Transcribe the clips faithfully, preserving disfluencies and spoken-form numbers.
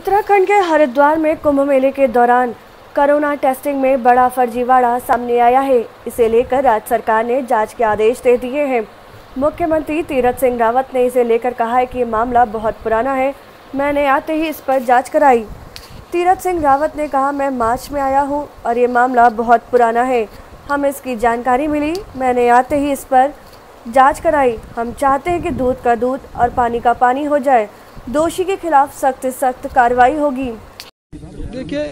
उत्तराखंड के हरिद्वार में कुंभ मेले के दौरान कोरोना टेस्टिंग में बड़ा फर्जीवाड़ा सामने आया है। इसे लेकर राज्य सरकार ने जांच के आदेश दे दिए हैं। मुख्यमंत्री तीरथ सिंह रावत ने इसे लेकर कहा है कि ये मामला बहुत पुराना है, मैंने आते ही इस पर जांच कराई। तीरथ सिंह रावत ने कहा, मैं मार्च में आया हूं और ये मामला बहुत पुराना है, हमें इसकी जानकारी मिली, मैंने आते ही इस पर जांच कराई। हम चाहते हैं कि दूध का दूध और पानी का पानी हो जाए, दोषी के खिलाफ सख्त से सख्त कार्रवाई होगी। देखिए,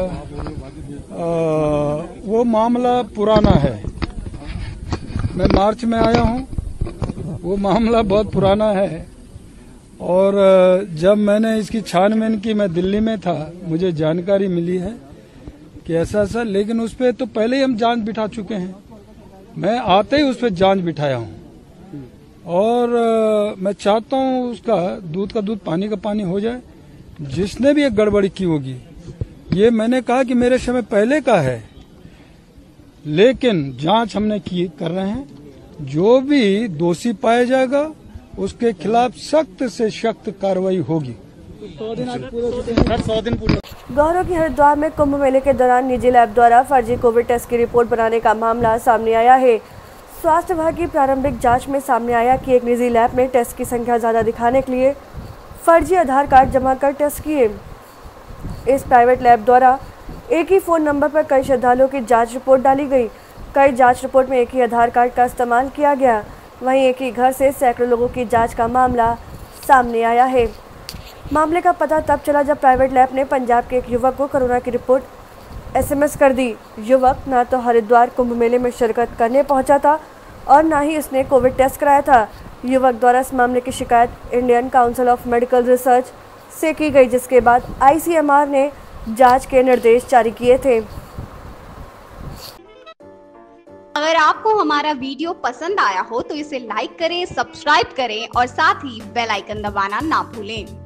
वो मामला पुराना है। मैं मार्च में आया हूँ, वो मामला बहुत पुराना है। और जब मैंने इसकी छानबीन की, मैं दिल्ली में था, मुझे जानकारी मिली है कि ऐसा ऐसा, लेकिन उस पर तो पहले ही हम जांच बिठा चुके हैं। मैं आते ही उस पर जांच बिठाया हूँ और मैं चाहता हूँ उसका दूध का दूध पानी का पानी हो जाए। जिसने भी एक गड़बड़ी की होगी, ये मैंने कहा कि मेरे समय पहले का है, लेकिन जांच हमने की कर रहे हैं। जो भी दोषी पाया जाएगा उसके खिलाफ सख्त से सख्त कार्रवाई होगी। गौरव की हरिद्वार में कुंभ मेले के दौरान निजी लैब द्वारा फर्जी कोविड टेस्ट की रिपोर्ट बनाने का मामला सामने आया है। स्वास्थ्य विभाग की प्रारंभिक जांच में सामने आया कि एक निजी लैब में टेस्ट की संख्या ज्यादा दिखाने के लिए फर्जी आधार कार्ड जमा कर टेस्ट किए। इस प्राइवेट लैब द्वारा एक ही फोन नंबर पर कई श्रद्धालुओं की जांच रिपोर्ट डाली गई। कई जांच रिपोर्ट में एक ही आधार कार्ड का इस्तेमाल किया गया। वहीं एक ही घर से सैकड़ों लोगों की जांच का मामला सामने आया है। मामले का पता तब चला जब प्राइवेट लैब ने पंजाब के एक युवक को कोरोना की रिपोर्ट एसएमएस कर दी। युवक न तो हरिद्वार कुंभ मेले में शिरकत करने पहुंचा था और न ही उसने कोविड टेस्ट कराया था। युवक द्वारा इस मामले की शिकायत Indian council of medical research से की गई, जिसके बाद आईसीएमआर ने जांच के निर्देश जारी किए थे। अगर आपको हमारा वीडियो पसंद आया हो तो इसे लाइक करें, सब्सक्राइब करें और साथ ही बेल आइकन दबाना ना भूलें।